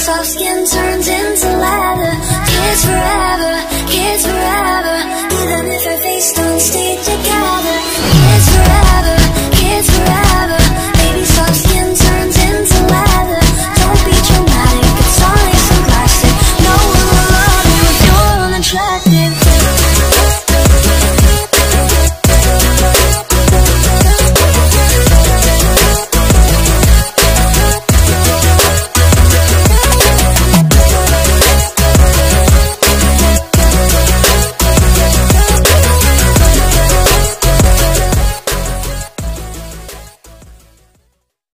soft skin turns into leather. Kids forever, kids forever. Even if our face don't stay together. Kids forever, kids forever. Baby, soft skin turns into leather. Don't be dramatic, it's only some plastic. No one will love you if you're unattractive.